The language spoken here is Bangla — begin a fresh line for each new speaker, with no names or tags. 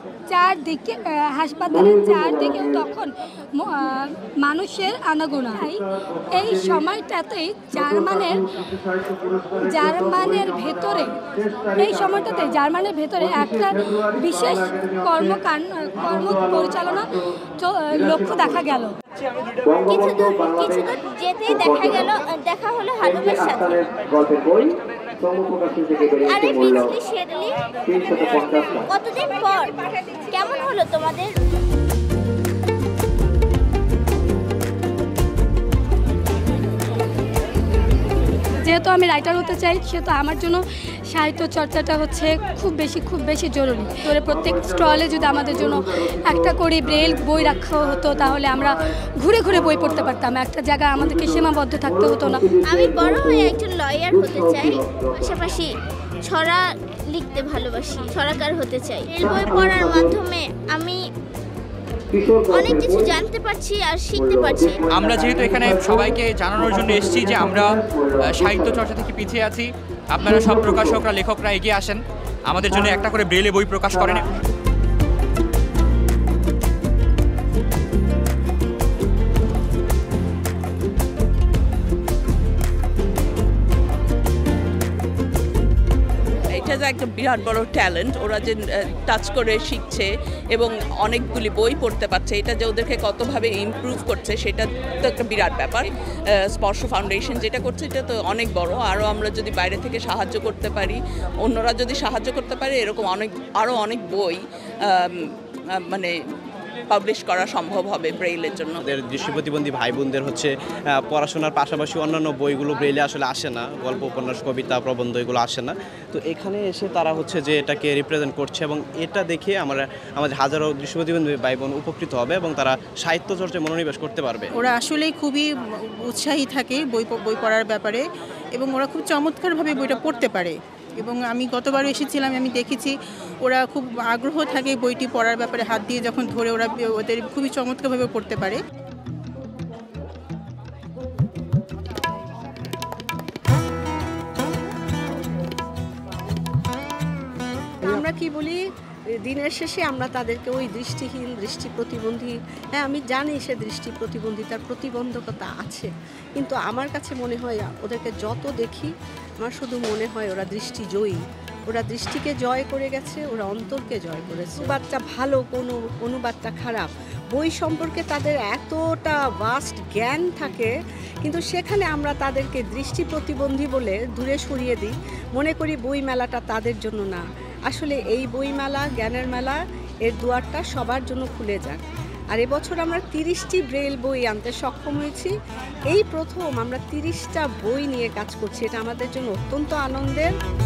চারদিকে হাসপাতালের চারদিকেও তখন মানুষের আনাগোনা। এই সময়টাতেই জার্মানের ভেতরে একটা বিশেষ কর্ম পরিচালনা লক্ষ্য দেখা গেল।
কিছু দূর যেতেই দেখা হলো হালুমের সাথে। আরে বিজলি শেরলি, কতদিন পর, কেমন হলো তোমাদের?
যেহেতু আমি রাইটার হতে চাই, সেহেতু আমার জন্য সাহিত্য চর্চাটা হচ্ছে খুব বেশি জরুরি। তোরে প্রত্যেক স্টলে যদি আমাদের জন্য একটা করে ব্রেল বই রাখা হতো, তাহলে আমরা ঘুরে ঘুরে বই পড়তে পারতাম, একটা জায়গায় আমাদেরকে সীমাবদ্ধ থাকতে হতো না।
আমি বড় হয়ে একজন লয়ার হতে চাই, পাশাপাশি ছড়া লিখতে ভালোবাসি, ছড়াকার হতে চাই। এই বই পড়ার মাধ্যমে আমি অনেক কিছু জানতে পারছি আর শিখতে পারছি।
আমরা যেহেতু এখানে সবাইকে জানানোর জন্য এসেছি যে আমরা সাহিত্য চর্চা থেকে পিছিয়ে আছি, আপনারা সব প্রকাশকরা, লেখকরা এগিয়ে আসেন, আমাদের জন্য একটা করে ব্রেলে বই প্রকাশ করেন।
এটা যে একটা বিরাট বড় ট্যালেন্ট, ওরা যে টাচ করে শিখছে এবং অনেকগুলি বই পড়তে পারছে, এটা যে ওদেরকে কতভাবে ইমপ্রুভ করছে সেটা তো একটা বিরাট ব্যাপার। স্পর্শ ফাউন্ডেশন যেটা করছে এটা তো অনেক বড়। আরও আমরা যদি বাইরে থেকে সাহায্য করতে পারি, অন্যরা যদি সাহায্য করতে পারে, এরকম আরও অনেক বই মানে পাবলিশ করা সম্ভব হবে ব্রেইলের জন্য।
আমাদের দৃষ্টি প্রতিবন্ধী ভাই বোনদের হচ্ছে পড়াশোনার পাশাপাশি অন্যান্য বইগুলো ব্রেইলে আসলে আসে না, গল্প, উপন্যাস, কবিতা, প্রবন্ধ এগুলো আসে না। তো এখানে এসে তারা হচ্ছে যে এটাকে রিপ্রেজেন্ট করছে এবং এটা দেখে আমাদের হাজারো দৃষ্টি প্রতিবন্ধী ভাই বোন উপকৃত হবে এবং তারা সাহিত্য চর্চায় মনোনিবেশ করতে পারবে।
ওরা আসলেই খুবই উৎসাহী থাকে বই পড়ার ব্যাপারে এবং ওরা খুব চমৎকারভাবে বইটা পড়তে পারে। এবং আমি গতবারও এসেছিলাম, আমি দেখেছি ওরা খুব আগ্রহ থাকে বইটি পড়ার ব্যাপারে, হাত দিয়ে যখন ধরে ওদের খুবই চমৎকারভাবে পড়তে পারে।
আমরা কি বলি, দিনের শেষে আমরা তাদেরকে ওই দৃষ্টিহীন, দৃষ্টি প্রতিবন্ধী, হ্যাঁ আমি জানি সে দৃষ্টি প্রতিবন্ধিতার প্রতিবন্ধকতা আছে, কিন্তু আমার কাছে মনে হয় ওদেরকে যত দেখি আমার শুধু মনে হয় ওরা দৃষ্টিজয়ী। ওরা দৃষ্টিকে জয় করে গেছে, ওরা অন্তরকে জয় করেছে। অনুবাদটা ভালো, কোনো অনুবাদটা খারাপ, বই সম্পর্কে তাদের এতটা ভাস্ট জ্ঞান থাকে, কিন্তু সেখানে আমরা তাদেরকে দৃষ্টি প্রতিবন্ধী বলে দূরে সরিয়ে দিই, মনে করি বই মেলাটা তাদের জন্য না। আসলে এই বইমেলা, জ্ঞানের মেলা, এর দুয়ারটা সবার জন্য খুলে যাক। আর এবছর আমরা 30টি ব্রেল বই আনতে সক্ষম হয়েছি। এই প্রথম আমরা 30টা বই নিয়ে কাজ করছি, এটা আমাদের জন্য অত্যন্ত আনন্দের।